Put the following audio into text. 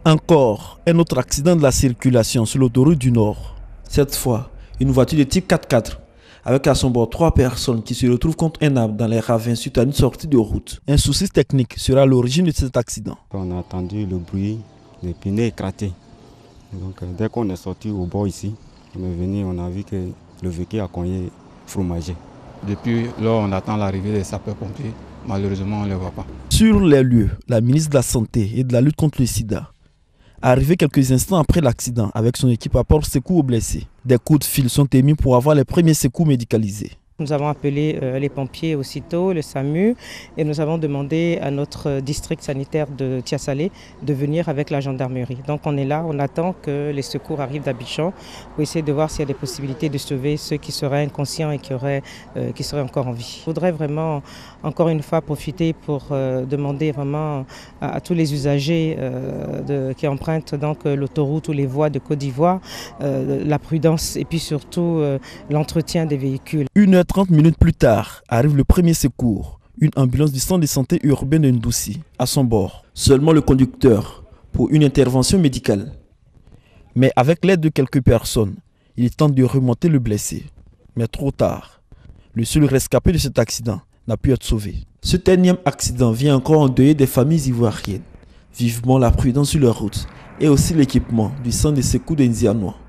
Encore un autre accident de la circulation sur l'autoroute du Nord. Cette fois, une voiture de type 4x4 avec à son bord 3 personnes qui se retrouvent contre un arbre dans les ravins suite à une sortie de route. Un souci technique sera à l'origine de cet accident. On a entendu le bruit des pneus éclatés. Donc dès qu'on est sorti au bord ici, on est venu, on a vu que le véhicule a cogné fromager. Depuis lors, on attend l'arrivée des sapeurs-pompiers. Malheureusement, on ne les voit pas. Sur les lieux, la ministre de la Santé et de la lutte contre le sida arrivé quelques instants après l'accident avec son équipe apporte secours aux blessés. Des coups de fil sont émis pour avoir les premiers secours médicalisés. Nous avons appelé les pompiers aussitôt, le SAMU, et nous avons demandé à notre district sanitaire de Tiasalé de venir avec la gendarmerie. Donc on est là, on attend que les secours arrivent d'Abidjan pour essayer de voir s'il y a des possibilités de sauver ceux qui seraient inconscients et qui seraient encore en vie. Je voudrais vraiment, encore une fois, profiter pour demander vraiment à tous les usagers qui empruntent donc l'autoroute ou les voies de Côte d'Ivoire la prudence et puis surtout l'entretien des véhicules. 1h30 plus tard, arrive le premier secours, une ambulance du centre de santé urbain de Ndoussi, à son bord. Seulement le conducteur pour une intervention médicale. Mais avec l'aide de quelques personnes, il tente de remonter le blessé. Mais trop tard, le seul rescapé de cet accident n'a pu être sauvé. Ce énième accident vient encore endeuiller des familles ivoiriennes. Vivement la prudence sur leur route et aussi l'équipement du centre de secours de Nzianois.